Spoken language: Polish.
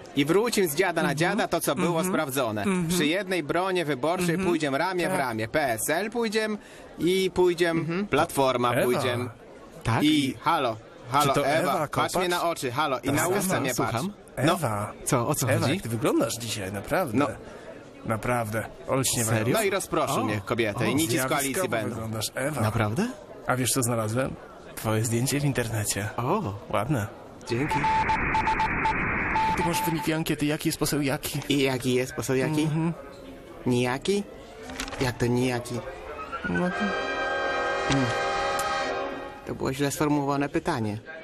I wrócimy z dziada na dziada to, co było sprawdzone. Przy jednej bronie wyborczej pójdziemy ramię w ramię. PSL pójdziemy i pójdziemy, Platforma Ewa. pójdziemy. Tak? I halo, Czy to Ewa, Ewa patrz Kopacz? mnie na oczy, halo, i na usta mnie patrz. słucham. No, Ewa, Co, o co Ewa, chodzi? jak ty wyglądasz dzisiaj, naprawdę. No. Naprawdę. Olśniewająco. Serio? no i rozproszy mnie kobietę i nic z koalicji Zjawiskowo będą. wyglądasz, Ewa. Naprawdę? A wiesz, co znalazłem? Twoje zdjęcie w internecie. O, Ładne. dzięki. Tu masz wyniki ankiety, jaki jest poseł jaki? I jaki jest poseł jaki? Nijaki? Jak to nijaki? No, To było źle sformułowane pytanie.